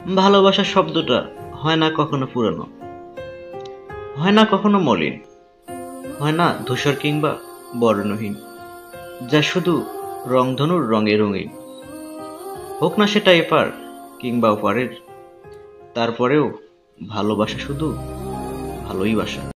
ভালোবাসা শব্দটা হয় না কখনো পুরানো, হয় না কখনো মলিন, হয় না ধূসর কিংবা বর্ণহীন, যা শুধু রংধনুর রঙে রঙিন। হোক না সেটা এপার কিংবা ওপারের, তারপরেও ভালোবাসা শুধু ভালোই বাসা।